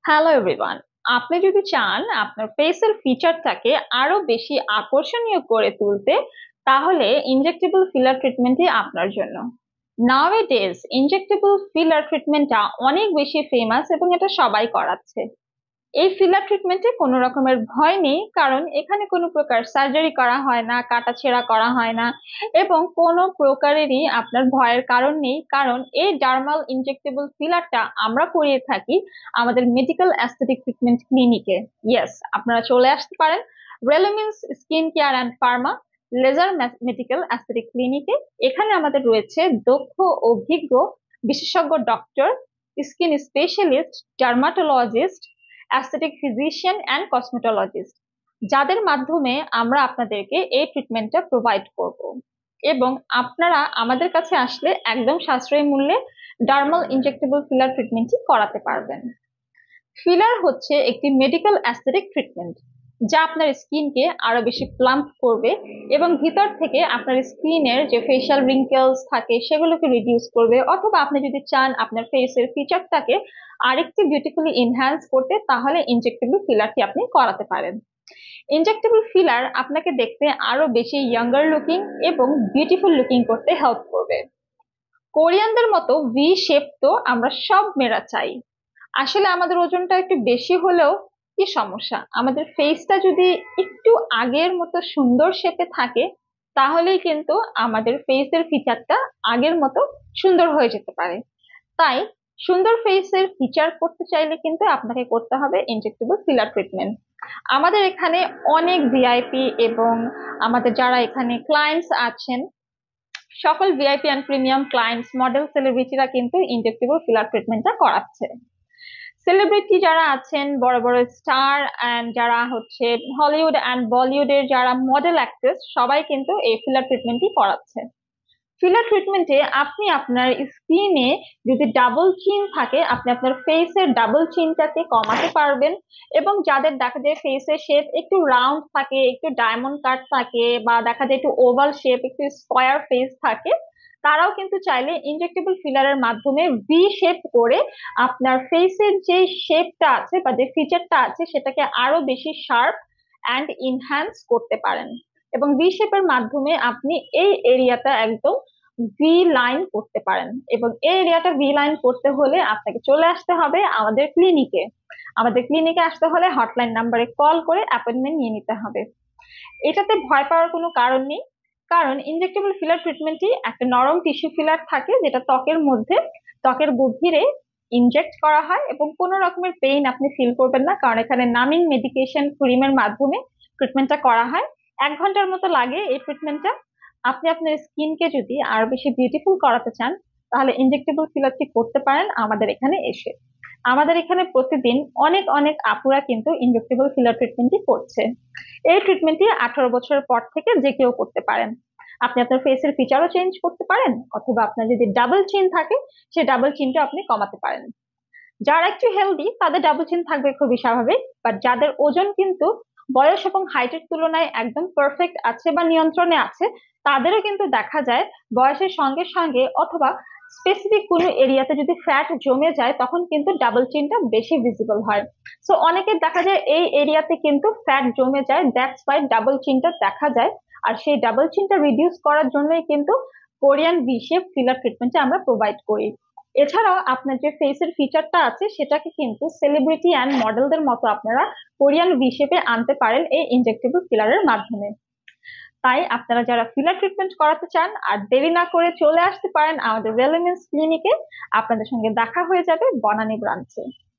Hello everyone. আপনি যদি চান আপনার ফেসের ফিচারটাকে আরো বেশি আকর্ষণীয় করে তুলতে, তাহলে ইনজেক্টেবল ফিলার ট্রিটমেন্টই আপনার জন্য। নাওএডেজ ইনজেক্টেবল ফিলার ট্রিটমেন্টটা অনেক বেশি ফেমাস এবং এটা সবাই করাচ্ছে। এই ফিলার ট্রিটমেন্টে কোনো রকমের ভয় নেই, কারণ এখানে কোনো প্রকার সার্জারি করা হয় না, কাটাছেঁড়া করা হয় না, এবং কোনো প্রকারেরই আপনার ভয়ের কারণ নেই, কারণ এই ডার্মাল ইনজেক্টেবল ফিলারটা আমরা করিয়ে থাকি আমাদের মেডিকেল অ্যাস্থেটিক ট্রিটমেন্ট ক্লিনিকে। ইয়েস, আপনারা চলে আসতে পারেন Relumins skin care and pharma laser medical aesthetic ক্লিনিকে। এখানে আমাদের রয়েছে দক্ষ অভিজ্ঞ বিশেষজ্ঞ doctor, skin specialist, dermatologist, aesthetic physician and cosmetologist, যাদের মাধ্যমে আমরা আপনাদেরকে এই ট্রিটমেন্টটা প্রোভাইড করব। এবং আপনারা আমাদের কাছে আসলে একদম সাশ্রয়ী মূল্যে ডার্মাল ইনজেক্টেবল ফিলার ট্রিটমেন্টই করাতে পারবেন। ফিলার হচ্ছে একটি মেডিকেল অ্যাস্থেটিক ট্রিটমেন্ট যা আপনার স্কিনকে আরো বেশি প্লাম্প করবে এবং ভিতর থেকে আপনার স্কিনের যে ফেশিয়াল রিঙ্কেলস থাকে সেগুলোকে রিডিউস করবে, অথবা আপনি যদি চান আপনার ফেসের ফিচারটাকে আরেকটু বিউটিফুলি এনহ্যান্স করতে, তাহলে ইনজেক্টেবল ফিলারটি আপনি করাতে পারেন। ইনজেক্টেবল ফিলার আপনাকে দেখতে আরো বেশি ইয়াঙ্গার লুকিং এবং বিউটিফুল লুকিং করতে হেল্প করবে। কোরিয়ানদের মতো ভি শেপ তো আমরা সব মেয়েরা চাই। আসলে আমাদের ওজনটা একটু বেশি হলেও কি সমস্যা, আমাদের ফেসটা যদি একটু আগের মতো সুন্দর শেপে থাকে, তাহলেই কিন্তু আমাদের ফেসের ফিচারটা আগের মতো সুন্দর হয়ে যেতে পারে। তাই সুন্দর ফেসের ফিচার করতে চাইলে কিন্তু আপনাকে করতে হবে ইনজেক্টেবল ফিলার ট্রিটমেন্ট। আমাদের এখানে অনেক ভিআইপি এবং আমাদের যারা এখানে ক্লায়েন্টস আছেন, সকল VIP and premium clients, model, সেলিব্রিটিরা কিন্তু ইনজেক্টেবল ফিলার ট্রিটমেন্টটা করাচ্ছে। সেলিব্রিটি যারা আছেন, বড় বড় স্টার অ্যান্ড যারা হচ্ছে হলিউড অ্যান্ড বলিউডের যারা মডেল অ্যাক্ট্রেস, সবাই কিন্তু এই ফিলার ট্রিটমেন্টই করাচ্ছে। ফিলার ট্রিটমেন্টে আপনি আপনার স্কিনে যদি ডাবল চিন থাকে, আপনি আপনার ফেসের ডাবল চিনটাকে কমাতে পারবেন। এবং যাদের দেখা যায় ফেসের শেপ একটু রাউন্ড থাকে, একটু ডায়মন্ড কাট থাকে, বা দেখা যায় একটু ওভাল শেপ, একটু স্কোয়ার ফেস থাকে, তারাও কিন্তু চাইলে ইনজেক্টেবল ফিলারের মাধ্যমে ভি শেপ করে আপনার ফেসের যে শেপটা আছে বা যে ফিচারটা আছে সেটাকে আরো বেশি শার্প অ্যান্ড ইনহ্যান্স করতে পারেন। এবং ভি শেপের মাধ্যমে আপনি এই এরিয়াটা একদম ভি লাইন করতে পারেন। এবং এই এরিয়াটা ভি লাইন করতে হলে আপনাকে চলে আসতে হবে আমাদের ক্লিনিকে। আমাদের ক্লিনিকে আসতে হলে হটলাইন নাম্বারে কল করে অ্যাপয়েন্টমেন্ট নিয়ে নিতে হবে। এটাতে ভয় পাওয়ার কোনো কারণ নেই, কারণ ইনজেক্টেবল ফিলার ট্রিটমেন্টই একটা নরম টিস্যু ফিলার থাকে যেটা ত্বকের মধ্যে, ত্বকের গভীরে ইনজেক্ট করা হয়, এবং কোনো রকমের পেইন আপনি ফিল করবেন না, কারণ এখানে নামিং মেডিকেশন ক্রিমের মাধ্যমে ট্রিটমেন্টটা করা হয়। 1 ঘন্টার মতো লাগে এই ট্রিটমেন্টটা। আপনি আপনার স্কিনকে যদি আরো বেশি বিউটিফুল করাতে চান, তাহলে ইনজেক্টেবল ফিলারটি করতে পারেন আমাদের এখানে এসে। আমাদের এখানে প্রতিদিন অনেক অনেক আপুরা কিন্তু ইনজেক্টেবল ফিলার ট্রিটমেন্টই করছে। এই ট্রিটমেন্টটি 18 বছরের পর থেকে যে কেউ করতে পারেন। আপনি আপনার ফেসের ফিচারও চেঞ্জ করতে পারেন, অথবা আপনার যদি ডাবল চিন থাকে সেই ডাবল চিনটা আপনি কমাতে পারেন। যারা একটু হেলদি তাদের ডাবল চিন থাকবে, খুবই স্বাভাবিক। বাট যাদের ওজন কিন্তু বয়স এবং হাইটের তুলনায় একদম পারফেক্ট আছে বা নিয়ন্ত্রণে আছে, তাদেরও কিন্তু দেখা যায় বয়সের সঙ্গে সঙ্গে অথবা স্পেসিফিক কোনো এরিয়াতে যদি ফ্যাট জমে যায়, তখন কিন্তু ডাবল চিনটা বেশি ভিজিবল হয়। সো অনেকের দেখা যায় এই এরিয়াতে কিন্তু ফ্যাট জমে যায়, দ্যাটস ওয়াই ডাবল চিনটা দেখা যায়। আর সেই ডাবল চিনটা রিডিউস করার জন্যই কিন্তু কোরিয়ান ভি শেপ ফিলার ট্রিটমেন্টটা আমরা প্রোভাইড করি। এছাড়াও আপনার যে ফেসের ফিচারটা আছে সেটাকে কিন্তু সেলিব্রিটি অ্যান্ড মডেলদের মতো আপনারা কোরিয়ান ভি শেপে আনতে পারেন এই ইনজেক্টেবল ফিলারের মাধ্যমে। তাই আপনারা যারা ফিলার ট্রিটমেন্ট করাতে চান, আর দেরি না করে চলে আসতে পারেন আমাদের রেলুমিন্স ক্লিনিকে। আপনাদের সঙ্গে দেখা হয়ে যাবে বনানী ব্রাঞ্চে।